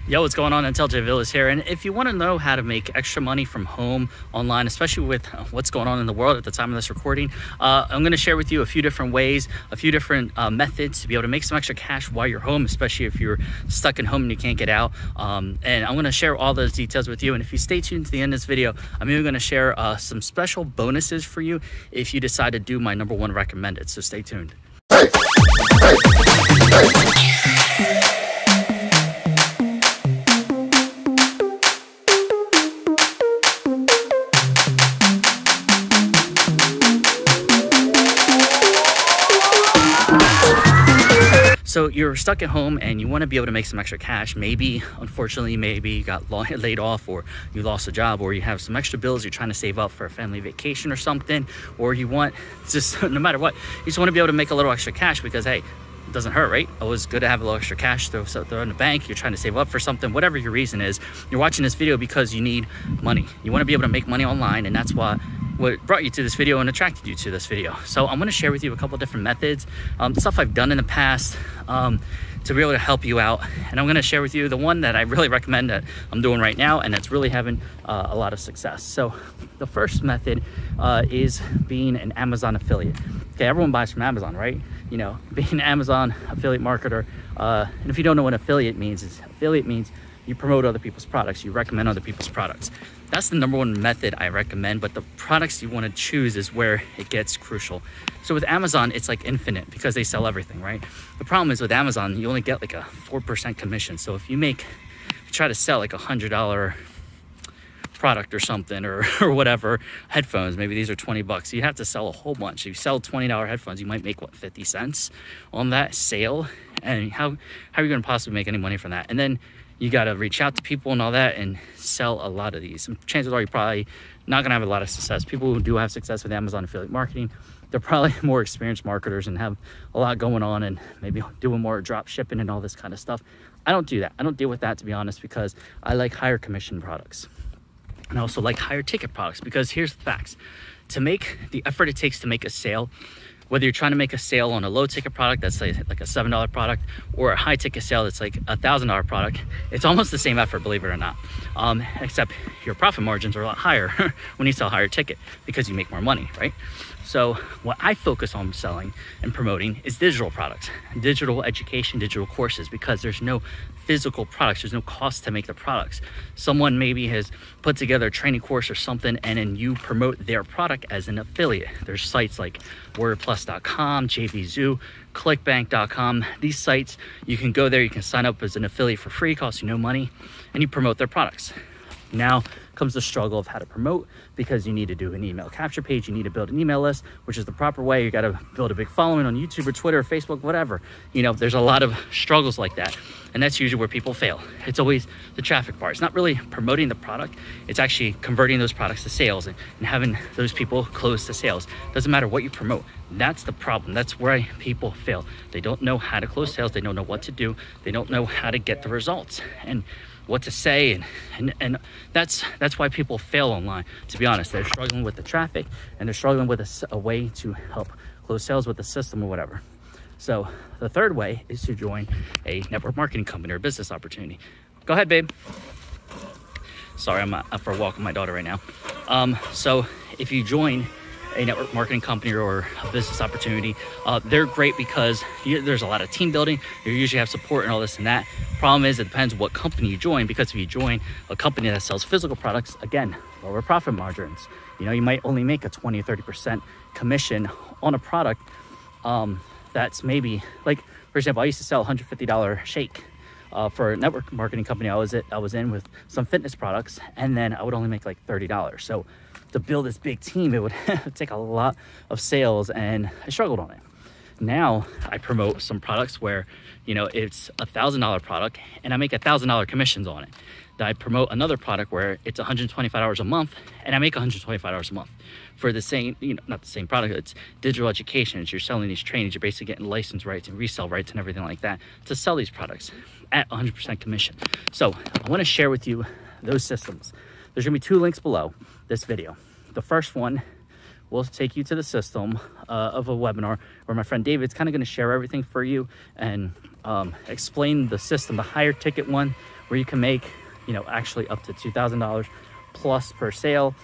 Yo, what's going on? Intelligent Villas here. And if you want to know how to make extra money from home online, especially with what's going on in the world at the time of this recording, I'm going to share with you a few different ways, a few different methods to be able to make some extra cash while you're home, especially if you're stuck at home and you can't get out. And I'm going to share all those details with you. And if you stay tuned to the end of this video, I'm even going to share some special bonuses for you if you decide to do my #1 recommended. So stay tuned. So you're stuck at home and you want to be able to make some extra cash. Maybe, unfortunately, maybe you got laid off, or you lost a job, or you have some extra bills you're trying to save up for a family vacation or something, or you want just, no matter what, you just want to be able to make a little extra cash because, hey, it doesn't hurt, right? Always good to have a little extra cash, throw in the bank. You're trying to save up for something, whatever your reason is. You're watching this video because you need money. You want to be able to make money online, and that's what brought you to this video and attracted you to this video. So I'm going to share with you a couple different methods, stuff I've done in the past to be able to help you out. And I'm going to share with you the one that I really recommend that I'm doing right now, and that's really having a lot of success. So the first method is being an Amazon affiliate. Okay, everyone buys from Amazon, right? You know, being an Amazon affiliate marketer. And if you don't know what affiliate means you promote other people's products, you recommend other people's products. That's the #1 method I recommend, but the products you want to choose is where it gets crucial. So with Amazon, it's like infinite because they sell everything, right? The problem is with Amazon, you only get like a 4% commission. So if you try to sell like $100 product or something, or whatever, headphones, maybe these are 20 bucks, you have to sell a whole bunch. If you sell $20 headphones, you might make what, 50 cents on that sale? And how are you going to possibly make any money from that? And then you got to reach out to people and all that and sell a lot of these. And chances are you're probably not going to have a lot of success. People who do have success with Amazon affiliate marketing, they're probably more experienced marketers and have a lot going on and maybe doing more drop shipping and all this kind of stuff. I don't do that. I don't deal with that, to be honest, because I like higher commission products. And I also like higher ticket products, because here's the facts. To make the effort it takes to make a sale, whether you're trying to make a sale on a low ticket product that's like a $7 product, or a high ticket sale that's like a $1,000 product, it's almost the same effort, believe it or not. Except your profit margins are a lot higher when you sell higher ticket because you make more money, right? So what I focus on selling and promoting is digital products, digital education, digital courses, because there's no physical products. There's no cost to make the products. Someone maybe has put together a training course or something, and then you promote their product as an affiliate. There's sites like wordplus.com, JVZoo, clickbank.com. These sites, you can go there, you can sign up as an affiliate for free, costs you no money, and you promote their products. Now comes the struggle of how to promote, because you need to do an email capture page, you need to build an email list, which is the proper way. You got to build a big following on YouTube or Twitter or Facebook, whatever. You know, there's a lot of struggles like that, and that's usually where people fail. It's always the traffic part. It's not really promoting the product, it's actually converting those products to sales and having those people close to sales. Doesn't matter what you promote. That's the problem. That's where people fail. They don't know how to close sales, they don't know what to do, they don't know how to get the results and what to say, and that's why people fail online, to be honest. They're struggling with the traffic, and they're struggling with a way to help close sales with the system or whatever. So the third way is to join a network marketing company or business opportunity. Go ahead, babe. Sorry, I'm up for a walk with my daughter right now. So if you join a network marketing company or a business opportunity, they're great because there's a lot of team building. You usually have support and all this and that. Problem is, it depends what company you join, because if you join a company that sells physical products, again, lower profit margins. You know, you might only make a 20 or 30% commission on a product that's maybe, like, for example, I used to sell $150 shake for a network marketing company I was in with some fitness products, and then I would only make like $30. So to build this big team, it would take a lot of sales, and I struggled on it. Now I promote some products where, you know, it's a $1,000 product and I make $1,000 commissions on it. Then I promote another product where it's $125 a month and I make $125 a month for the same, you know, not the same product. It's digital education. It's, you're selling these trainings, you're basically getting license rights and resale rights and everything like that to sell these products at 100% commission. So I want to share with you those systems. There's gonna be 2 links below this video. The first one will take you to the system of a webinar where my friend David's kind of going to share everything for you and explain the system. The higher ticket one, where you can make, you know, actually up to $2,000 plus per sale.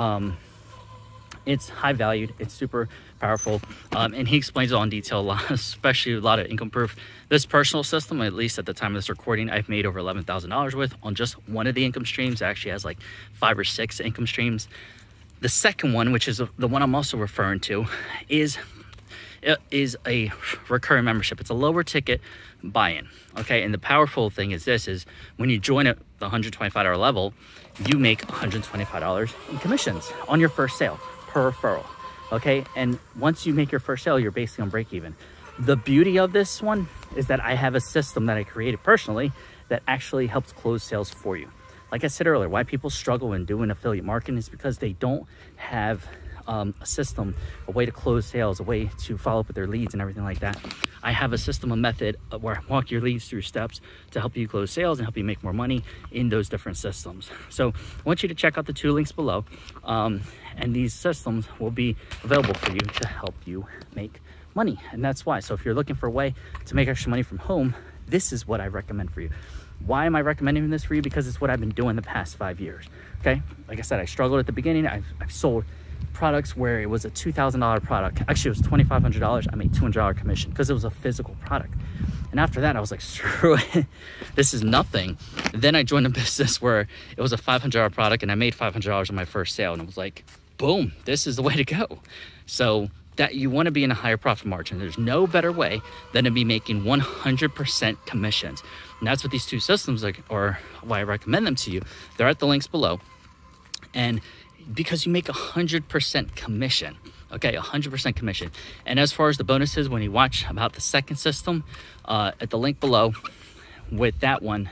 It's high valued, it's super powerful, and he explains it all in detail a lot, especially a lot of income proof. This personal system, at least at the time of this recording, I've made over $11,000 with on just one of the income streams. It actually has like 5 or 6 income streams. The second one, which is the one I'm also referring to, is a recurring membership. It's a lower ticket buy-in, okay? And the powerful thing is this, is when you join at the $125 level, you make $125 in commissions on your first sale per referral, okay? And once you make your first sale, you're basically on break even. The beauty of this one is that I have a system that I created personally that actually helps close sales for you. Like I said earlier, why people struggle in doing affiliate marketing is because they don't have a system, a way to close sales, a way to follow up with their leads and everything like that. I have a system, a method where I walk your leads through steps to help you close sales and help you make more money in those different systems. So I want you to check out the 2 links below, and these systems will be available for you to help you make money. And that's why. So if you're looking for a way to make extra money from home, this is what I recommend for you. Why am I recommending this for you? Because it's what I've been doing the past 5 years. Okay, like I said, I struggled at the beginning. I've sold products where it was a $2,000 product. Actually, it was $2,500. I made $200 commission because it was a physical product. And after that, I was like, screw it, this is nothing. Then I joined a business where it was a $500 product and I made $500 on my first sale. And I was like, boom, this is the way to go. So that you want to be in a higher profit margin. There's no better way than to be making 100% commissions. And that's what these 2 systems are, or why I recommend them to you. They're at the links below. And because you make 100% commission, okay, 100% commission. And as far as the bonuses, when you watch about the second system, at the link below with that one,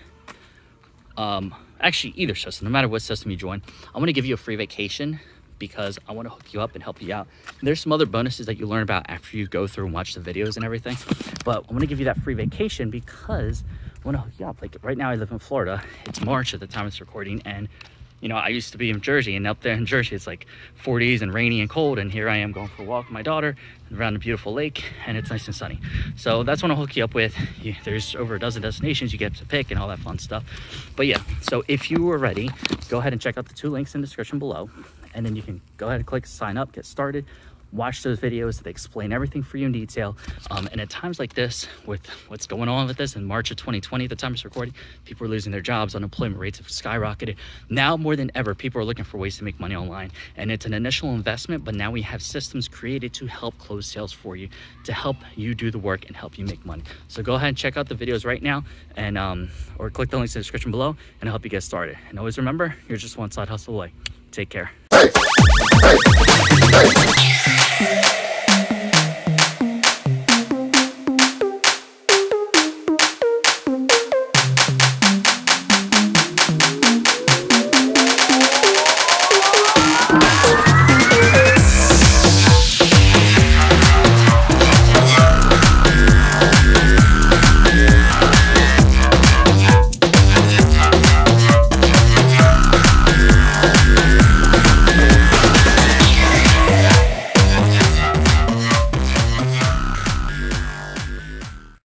actually either system, no matter what system you join, I'm going to give you a free vacation because I want to hook you up and help you out. And there's some other bonuses that you learn about after you go through and watch the videos and everything. But I'm going to give you that free vacation because I want to hook you up. Like right now I live in Florida. It's March at the time of this recording, and you know, I used to be in Jersey, and up there in Jersey, it's like 40s and rainy and cold. And here I am going for a walk with my daughter around a beautiful lake, and it's nice and sunny. So that's what I'll hook you up with. There's over a dozen destinations you get to pick and all that fun stuff. But yeah, so if you are ready, go ahead and check out the 2 links in the description below. And then you can go ahead and click sign up, get started. Watch those videos. They explain everything for you in detail. And at times like this, with what's going on with this in March of 2020, at the time of this recording, people are losing their jobs, unemployment rates have skyrocketed. Now more than ever, people are looking for ways to make money online. And it's an initial investment, but now we have systems created to help close sales for you, to help you do the work and help you make money. So go ahead and check out the videos right now, and or click the links in the description below, and I'll help you get started. And always remember, you're just one side hustle away. Take care. Hey.